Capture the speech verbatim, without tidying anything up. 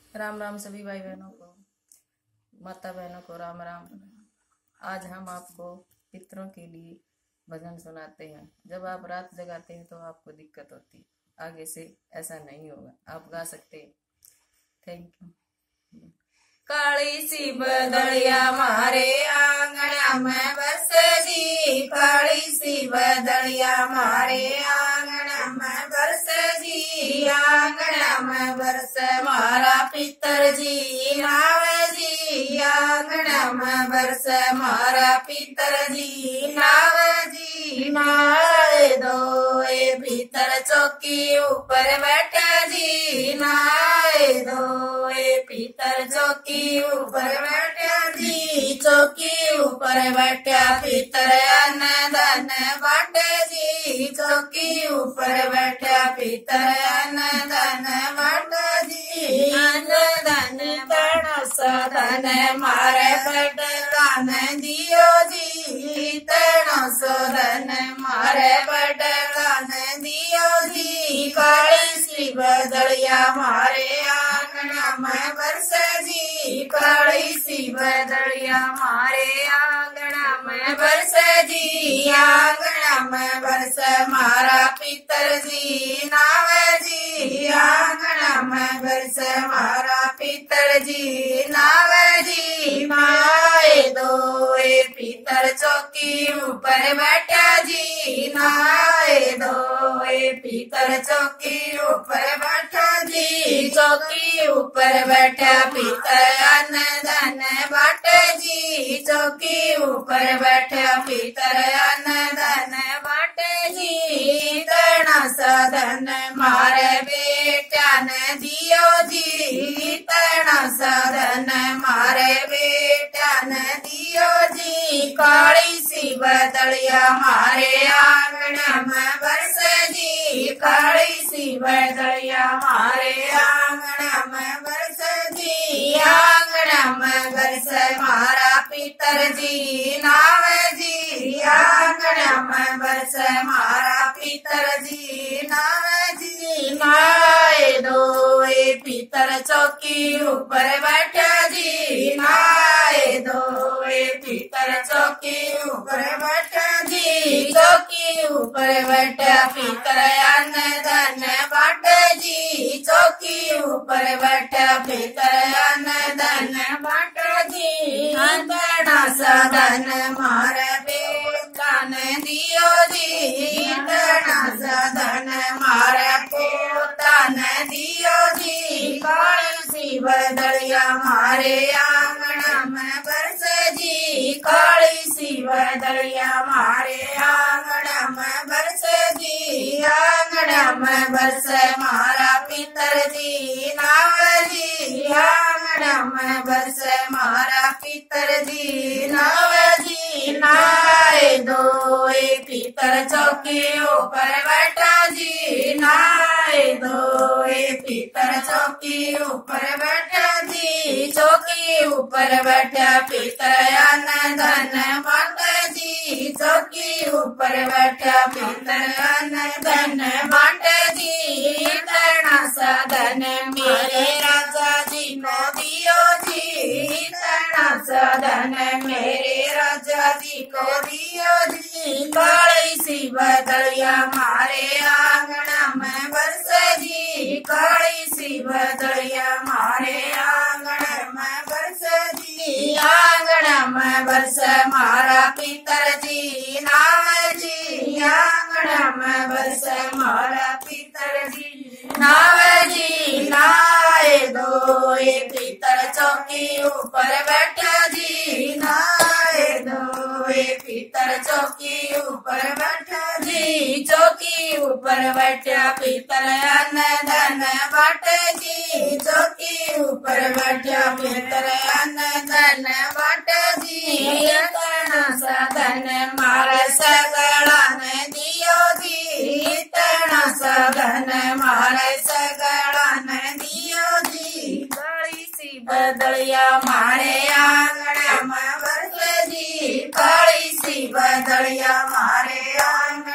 राम राम सभी भाई बहनों को, माता बहनों को राम राम। आज हम आपको पितरों के लिए भजन सुनाते हैं। जब आप रात जगाते हैं तो आपको दिक्कत होती है, आगे से ऐसा नहीं होगा, आप गा सकते हैं। Thank you. काली सी बदलिया मारे आंगना में बस जी, काली सी बदलिया मारे आंगना में बरस जी, आंगना में बरस मारा पितर जी नाव जी, आंगना में बरस मारा पितर जी नाव जी। नाए दो ए भीतर चौकी ऊपर बैठा जी, नाए दो ए भीतर चौकी ऊपर बैठा जी, चौकी ऊपर बैठा भीतर अन्न धन बाटे जी, चौकी ऊपर बैठा भीतर अन्न धन बाटे जी। अन्न धन तण सदन मारे बड़ कान दियो जी, तण सदन मारे बड़ कान दियो जी। काली सी बदलिया मारे आंगना में बरस जी, काली सी बदलिया मारे आंगना में बरस जी, आंगना में बरस मारा पितर जी नाव जी, आंगना में बरस मारा पितर जी नाव जी। नाए दो ए पितर चौकी ऊपर बैठा जी, नाए दो ए पितर चौकी ऊपर बैठा जी, चौकी ऊपर बैठा पितर अन्न धन बाटे जी, चौकी ऊपर बैठा पितर अन्न धन बाटे जी। तण सदन मारे बेटा न दियो जी, तण सदन मारे बेटा न दियो जी। काली सी बदलिया मारे आंगना में बरस जी, काली सी बदलिया मारे आंगना में बरस जी, आंगना में बरस मारा पितर जी नाव जी, आंगना में बरस मारा पितर जी नाव जी। नाए दो ए पितर चौकी ऊपर बैठा जी, नाए दो ए पितर चौकी ऊपर बैठा जी, चौकी ऊपर बैठा पितर अन्न धन बाटे जी, चौकी ऊपर बैठा पितर अन्न धन बाटे जी। तण सदन मारे बेटा न दियो जी, तण सदन मारे पोता न दियो जी। काली सी बदलिया मारे आंगना में बरस जी, काली सी बदलिया मारे आंगना में बरस जी, आंगना में बरस मारा पितर जी नाव जी, आंगना में बरस मारा पितर जी नाव जी। नाए दो ए पितर चौकी ऊपर बैठा जी, नाए दो ए पितर चौकी ऊपर बैठा जी, चौकी ऊपर बैठा पितर अन्न धन बाटे जी, चौकी ऊपर बैठा पितर अन्न धन बाटे जी। तण सदन मेरे राजा जी को दियो जी, तण सदन मेरे राजा जी को दियो जी। काली सी बदलिया मारे आंगना में बरस जी, काली सी बदलिया मारे आंगना में बरस जी, आंगना में बरस मारा पितर जी नाव जी, आंगना में बरस मारा पितर जी नाव जी। नाए दो ए पितर चौकी ऊपर बैठा जी, नाए दो ए पितर चौकी ऊपर बैठा जी, चौकी ऊपर बैठा पितर अन्न धन बाटे जी, चौकी ऊपर बैठा पितर अन्न धन बाटे जी। तण सदन मारे सगड़ा न दियो जी, तण सदन मारे सगड़ा न दियो जी। काली सी बदलिया मारे आंगना में बरस जी, काली सी बदलिया मारे आंगना